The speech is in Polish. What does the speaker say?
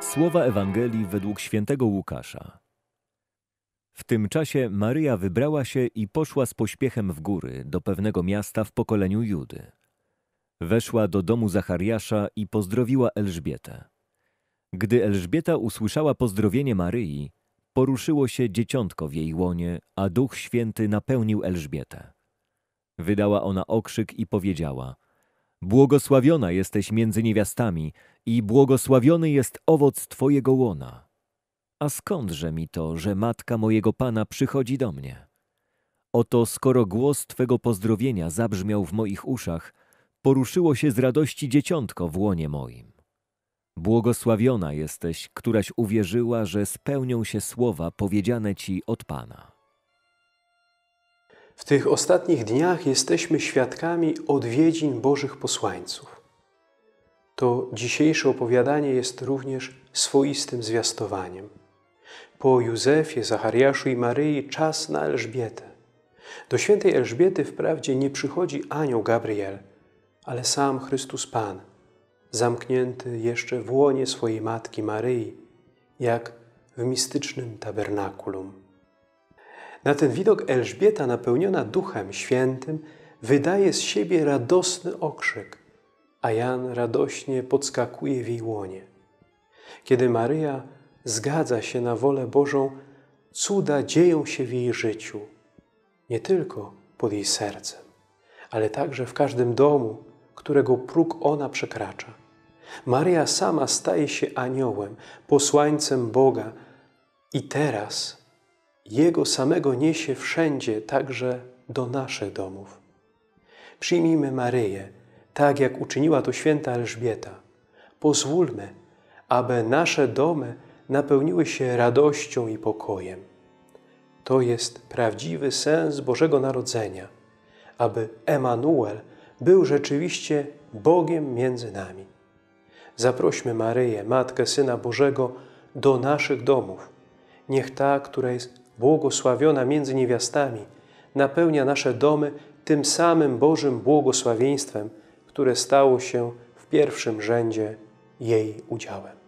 Słowa Ewangelii według świętego Łukasza. W tym czasie Maryja wybrała się i poszła z pośpiechem w góry do pewnego miasta w pokoleniu Judy. Weszła do domu Zachariasza i pozdrowiła Elżbietę. Gdy Elżbieta usłyszała pozdrowienie Maryi, poruszyło się dzieciątko w jej łonie, a Duch Święty napełnił Elżbietę. Wydała ona okrzyk i powiedziała: Błogosławiona jesteś między niewiastami i błogosławiony jest owoc Twojego łona. A skądże mi to, że matka mojego Pana przychodzi do mnie? Oto skoro głos Twego pozdrowienia zabrzmiał w moich uszach, poruszyło się z radości dzieciątko w łonie moim. Błogosławiona jesteś, któraś uwierzyła, że spełnią się słowa powiedziane Ci od Pana. W tych ostatnich dniach jesteśmy świadkami odwiedzin Bożych posłańców. To dzisiejsze opowiadanie jest również swoistym zwiastowaniem. Po Józefie, Zachariaszu i Maryi czas na Elżbietę. Do świętej Elżbiety wprawdzie nie przychodzi anioł Gabriel, ale sam Chrystus Pan, zamknięty jeszcze w łonie swojej matki Maryi, jak w mistycznym tabernakulum. Na ten widok Elżbieta, napełniona Duchem Świętym, wydaje z siebie radosny okrzyk, a Jan radośnie podskakuje w jej łonie. Kiedy Maryja zgadza się na wolę Bożą, cuda dzieją się w jej życiu, nie tylko pod jej sercem, ale także w każdym domu, którego próg ona przekracza. Maryja sama staje się aniołem, posłańcem Boga i teraz Jego samego niesie wszędzie, także do naszych domów. Przyjmijmy Maryję, tak jak uczyniła to święta Elżbieta. Pozwólmy, aby nasze domy napełniły się radością i pokojem. To jest prawdziwy sens Bożego Narodzenia, aby Emanuel był rzeczywiście Bogiem między nami. Zaprośmy Maryję, Matkę Syna Bożego, do naszych domów. Niech ta, która jest błogosławiona między niewiastami, napełnia nasze domy tym samym Bożym błogosławieństwem, które stało się w pierwszym rzędzie jej udziałem.